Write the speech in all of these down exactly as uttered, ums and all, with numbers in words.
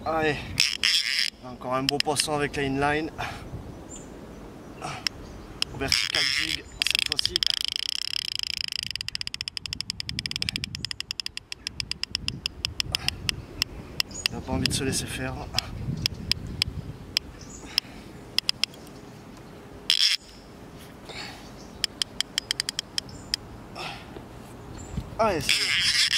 Allez, encore un beau poisson avec la inline. Vertical jig cette fois-ci. Il n'a pas envie de se laisser faire. Allez, c'est bien.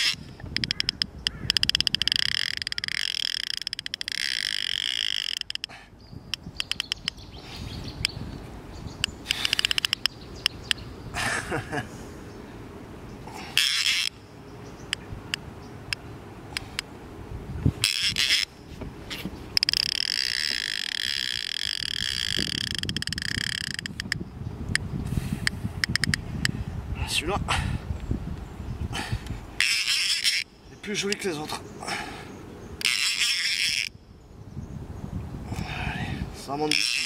Celui-là est plus joli que les autres. Allez, ça monte doucement.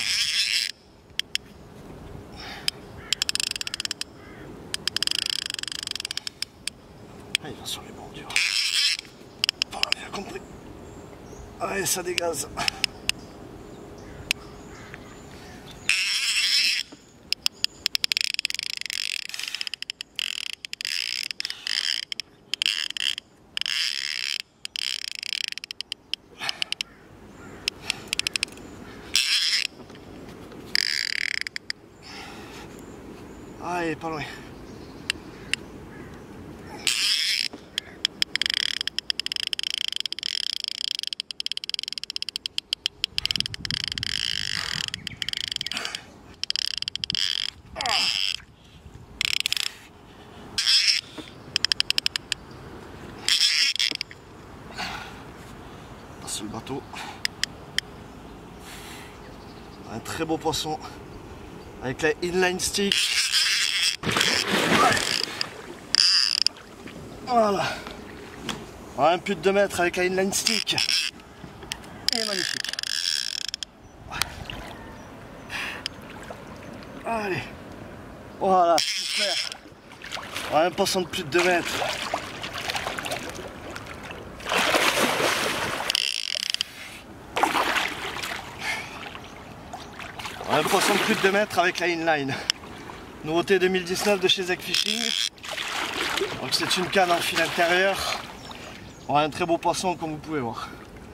Ah, il va sur les bordures. Voilà, bien compris. Allez, ça dégaze. Allez, pas loin. Passe le bateau. Un très beau poisson avec la inline stick. Voilà. Un plus de deux mètres avec la inline stick. Il est magnifique. Allez. Voilà, super. Un poisson de plus de deux mètres. Un poisson de plus de deux mètres avec la inline. Nouveauté deux mille dix-neuf de chez Zek Fishing. Donc c'est une canne en fil intérieur. On a un très beau poisson comme vous pouvez voir.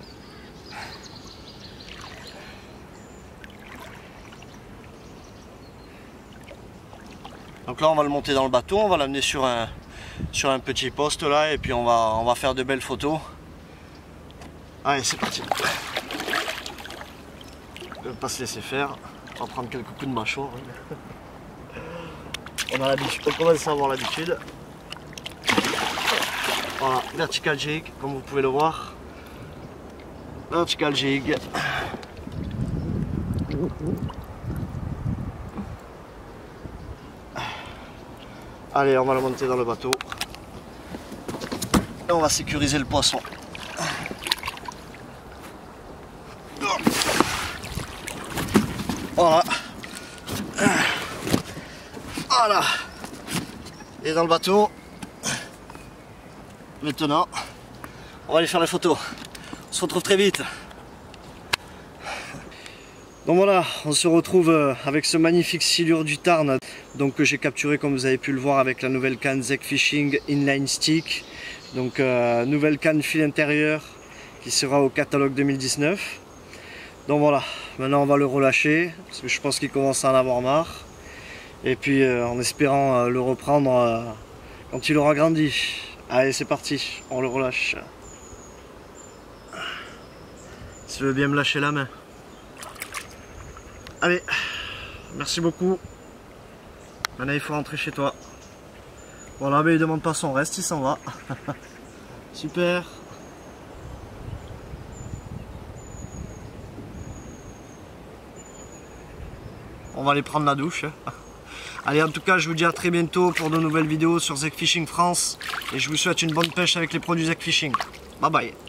Donc là on va le monter dans le bateau, on va l'amener sur un, sur un petit poste là et puis on va, on va faire de belles photos. Allez, c'est parti. On ne va pas se laisser faire. On va prendre quelques coups de mâchoire. On a l'habitude, on commence à avoir l'habitude. Voilà, vertical jig, comme vous pouvez le voir. Vertical jig. Allez, on va le monter dans le bateau. Et on va sécuriser le poisson. Voilà. Voilà. Et dans le bateau. Maintenant, on va aller faire les photos. On se retrouve très vite. Donc voilà, on se retrouve avec ce magnifique silure du Tarn, donc que j'ai capturé comme vous avez pu le voir avec la nouvelle canne Zek Fishing Inline Stick. Donc euh, nouvelle canne fil intérieur qui sera au catalogue deux mille dix-neuf. Donc voilà, maintenant on va le relâcher parce que je pense qu'il commence à en avoir marre. Et puis euh, en espérant euh, le reprendre euh, quand il aura grandi. Allez, c'est parti, on le relâche. Si tu veux bien me lâcher la main. Allez, merci beaucoup. Maintenant il faut rentrer chez toi. Voilà, mais il demande pas son reste, il s'en va. Super. On va aller prendre la douche. Allez, en tout cas, je vous dis à très bientôt pour de nouvelles vidéos sur Zek Fishing France. Et je vous souhaite une bonne pêche avec les produits Zek Fishing. Bye bye.